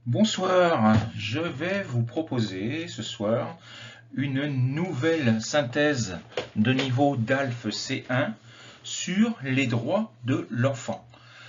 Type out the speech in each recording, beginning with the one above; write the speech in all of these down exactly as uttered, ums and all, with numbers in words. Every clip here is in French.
Bonsoir, je vais vous proposer ce soir une nouvelle synthèse de niveau D A L F C un sur les droits de l'enfant.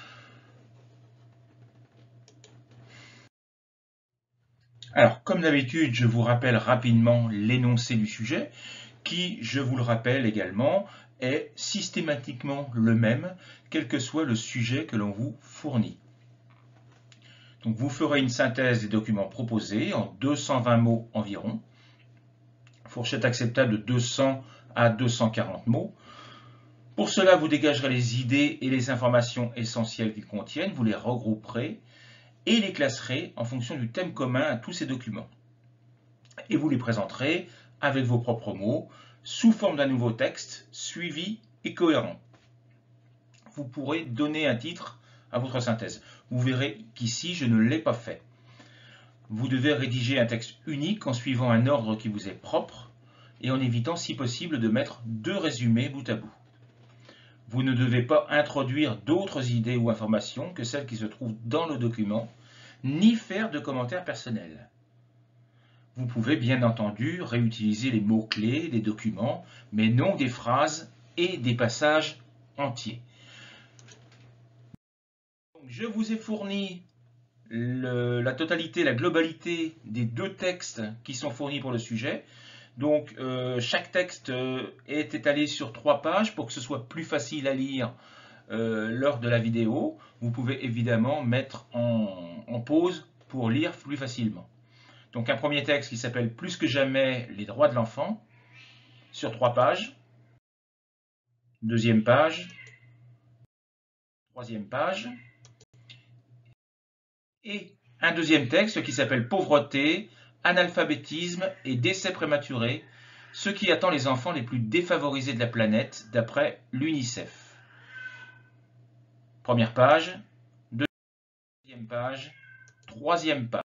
Alors, comme d'habitude, je vous rappelle rapidement l'énoncé du sujet, qui, je vous le rappelle également, est systématiquement le même, quel que soit le sujet que l'on vous fournit. Donc, vous ferez une synthèse des documents proposés en deux cent vingt mots environ, fourchette acceptable de deux cents à deux cent quarante mots. Pour cela, vous dégagerez les idées et les informations essentielles qu'ils contiennent, vous les regrouperez et les classerez en fonction du thème commun à tous ces documents. Et vous les présenterez avec vos propres mots, sous forme d'un nouveau texte, suivi et cohérent. Vous pourrez donner un titre à votre synthèse. Vous verrez qu'ici, je ne l'ai pas fait. Vous devez rédiger un texte unique en suivant un ordre qui vous est propre et en évitant si possible de mettre deux résumés bout à bout. Vous ne devez pas introduire d'autres idées ou informations que celles qui se trouvent dans le document, ni faire de commentaires personnels. Vous pouvez bien entendu réutiliser les mots-clés des documents, mais non des phrases et des passages entiers. Donc, je vous ai fourni le, la totalité, la globalité des deux textes qui sont fournis pour le sujet. Donc, euh, chaque texte euh, est étalé sur trois pages pour que ce soit plus facile à lire euh, lors de la vidéo. Vous pouvez évidemment mettre en, en pause pour lire plus facilement. Donc, un premier texte qui s'appelle « Plus que jamais, les droits de l'enfant » sur trois pages. Deuxième page. Troisième page. Et un deuxième texte qui s'appelle « Pauvreté, analphabétisme et décès prématuré, ce qui attend les enfants les plus défavorisés de la planète d'après l'UNICEF ». Première page, deuxième page, troisième page.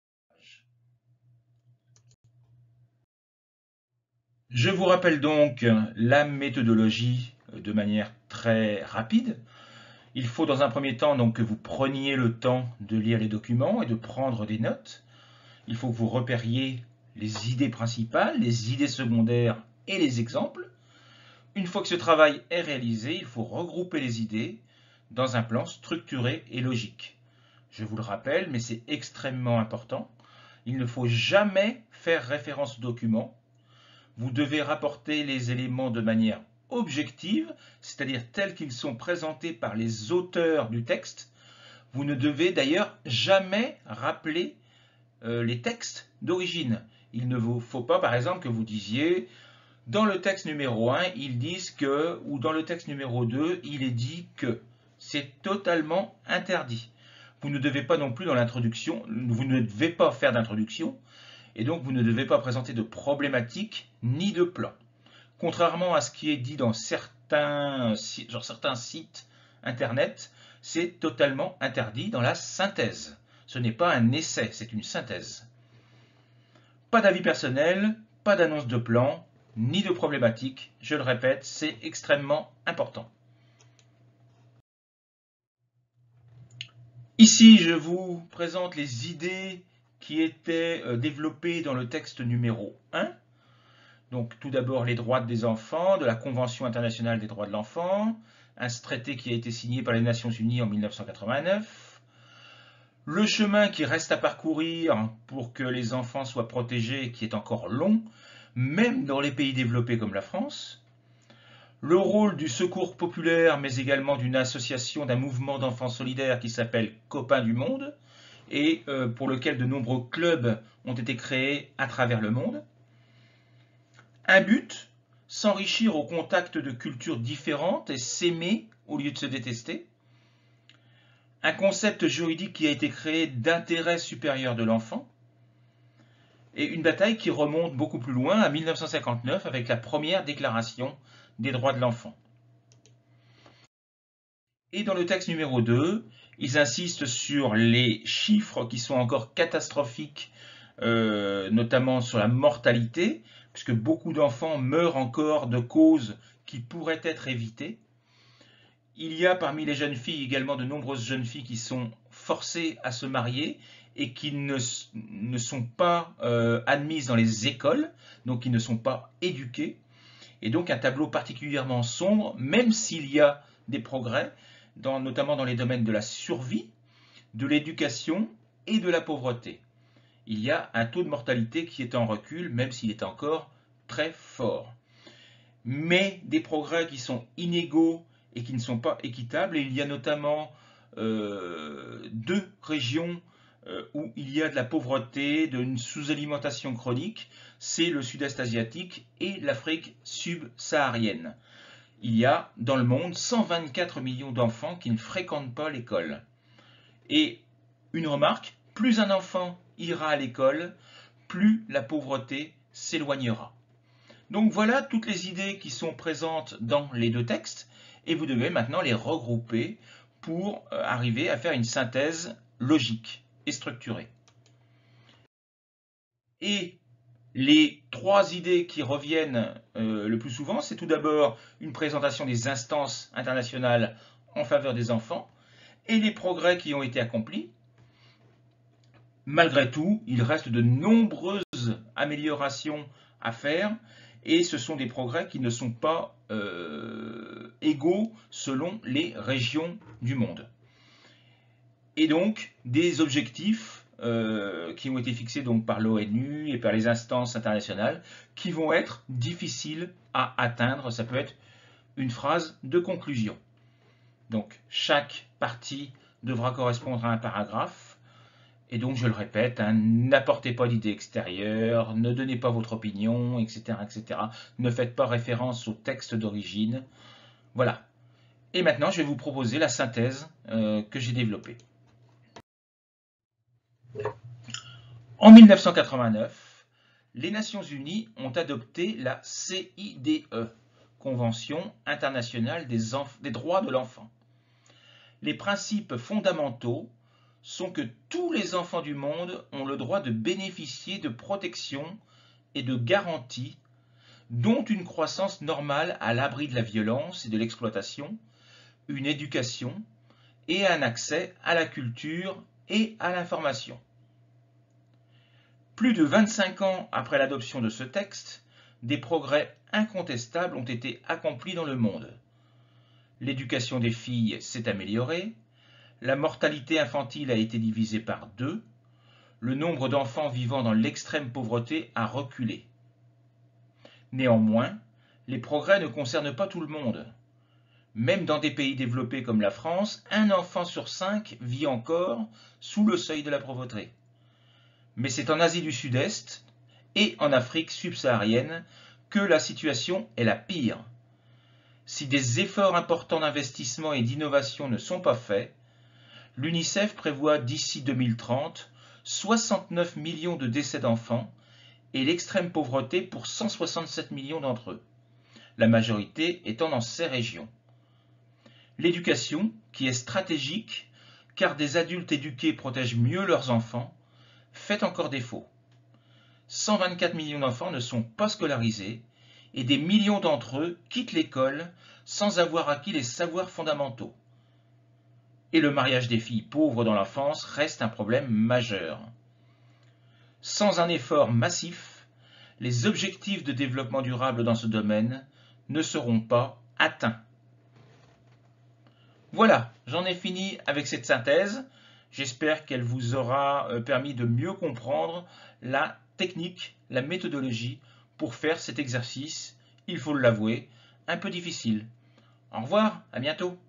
Je vous rappelle donc la méthodologie de manière très rapide. Il faut dans un premier temps donc que vous preniez le temps de lire les documents et de prendre des notes. Il faut que vous repériez les idées principales, les idées secondaires et les exemples. Une fois que ce travail est réalisé, il faut regrouper les idées dans un plan structuré et logique. Je vous le rappelle, mais c'est extrêmement important. Il ne faut jamais faire référence au document. Vous devez rapporter les éléments de manière objective, c'est-à-dire tels qu'ils sont présentés par les auteurs du texte. Vous ne devez d'ailleurs jamais rappeler euh, les textes d'origine. Il ne vous faut pas, par exemple, que vous disiez dans le texte numéro un, ils disent que, ou dans le texte numéro deux, il est dit que. C'est totalement interdit. Vous ne devez pas non plus dans l'introduction, vous ne devez pas faire d'introduction, et donc vous ne devez pas présenter de problématiques ni de plans. Contrairement à ce qui est dit dans certains, genre certains sites internet, c'est totalement interdit dans la synthèse. Ce n'est pas un essai, c'est une synthèse. Pas d'avis personnel, pas d'annonce de plan, ni de problématique. Je le répète, c'est extrêmement important. Ici, je vous présente les idées qui étaient développées dans le texte numéro un. Donc, tout d'abord, les droits des enfants, de la Convention internationale des droits de l'enfant, un traité qui a été signé par les Nations Unies en mille neuf cent quatre-vingt-neuf. Le chemin qui reste à parcourir pour que les enfants soient protégés, qui est encore long, même dans les pays développés comme la France. Le rôle du secours populaire, mais également d'une association, d'un mouvement d'enfants solidaires qui s'appelle Copains du Monde, et pour lequel de nombreux clubs ont été créés à travers le monde. Un but, s'enrichir au contact de cultures différentes et s'aimer au lieu de se détester. Un concept juridique qui a été créé d'intérêt supérieur de l'enfant. Et une bataille qui remonte beaucoup plus loin, à mille neuf cent cinquante-neuf, avec la première déclaration des droits de l'enfant. Et dans le texte numéro deux, ils insistent sur les chiffres qui sont encore catastrophiques, euh, notamment sur la mortalité, puisque beaucoup d'enfants meurent encore de causes qui pourraient être évitées. Il y a parmi les jeunes filles également de nombreuses jeunes filles qui sont forcées à se marier et qui ne, ne sont pas euh, admises dans les écoles, donc qui ne sont pas éduquées. Et donc un tableau particulièrement sombre, même s'il y a des progrès, dans, notamment dans les domaines de la survie, de l'éducation et de la pauvreté. Il y a un taux de mortalité qui est en recul, même s'il est encore très fort. Mais des progrès qui sont inégaux et qui ne sont pas équitables. Et il y a notamment euh, deux régions euh, où il y a de la pauvreté, d'une sous-alimentation chronique. C'est le sud-est asiatique et l'Afrique subsaharienne. Il y a dans le monde cent vingt-quatre millions d'enfants qui ne fréquentent pas l'école. Et une remarque, plus un enfant ira à l'école, plus la pauvreté s'éloignera. Donc voilà toutes les idées qui sont présentes dans les deux textes et vous devez maintenant les regrouper pour arriver à faire une synthèse logique et structurée. Et les trois idées qui reviennent euh, le plus souvent, c'est tout d'abord une présentation des instances internationales en faveur des enfants et les progrès qui ont été accomplis. Malgré tout, il reste de nombreuses améliorations à faire et ce sont des progrès qui ne sont pas euh, égaux selon les régions du monde. Et donc, des objectifs euh, qui ont été fixés donc par l'ONU et par les instances internationales qui vont être difficiles à atteindre. Ça peut être une phrase de conclusion. Donc, chaque partie devra correspondre à un paragraphe. Et donc, je le répète, hein, n'apportez pas d'idées extérieures, ne donnez pas votre opinion, et cetera, et cetera. Ne faites pas référence au texte d'origine. Voilà. Et maintenant, je vais vous proposer la synthèse euh, que j'ai développée. En mille neuf cent quatre-vingt-neuf, les Nations Unies ont adopté la C I D E, Convention internationale des, des droits de l'enfant. Les principes fondamentaux sont que tous les enfants du monde ont le droit de bénéficier de protection et de garanties, dont une croissance normale à l'abri de la violence et de l'exploitation, une éducation et un accès à la culture et à l'information. Plus de vingt-cinq ans après l'adoption de ce texte, des progrès incontestables ont été accomplis dans le monde. L'éducation des filles s'est améliorée, la mortalité infantile a été divisée par deux, le nombre d'enfants vivant dans l'extrême pauvreté a reculé. Néanmoins, les progrès ne concernent pas tout le monde. Même dans des pays développés comme la France, un enfant sur cinq vit encore sous le seuil de la pauvreté. Mais c'est en Asie du Sud-Est et en Afrique subsaharienne que la situation est la pire. Si des efforts importants d'investissement et d'innovation ne sont pas faits, l'UNICEF prévoit d'ici deux mille trente soixante-neuf millions de décès d'enfants et l'extrême pauvreté pour cent soixante-sept millions d'entre eux, la majorité étant dans ces régions. L'éducation, qui est stratégique, car des adultes éduqués protègent mieux leurs enfants, fait encore défaut. cent vingt-quatre millions d'enfants ne sont pas scolarisés et des millions d'entre eux quittent l'école sans avoir acquis les savoirs fondamentaux. Et le mariage des filles pauvres dans l'enfance reste un problème majeur. Sans un effort massif, les objectifs de développement durable dans ce domaine ne seront pas atteints. Voilà, j'en ai fini avec cette synthèse. J'espère qu'elle vous aura permis de mieux comprendre la technique, la méthodologie pour faire cet exercice, il faut l'avouer, un peu difficile. Au revoir, à bientôt.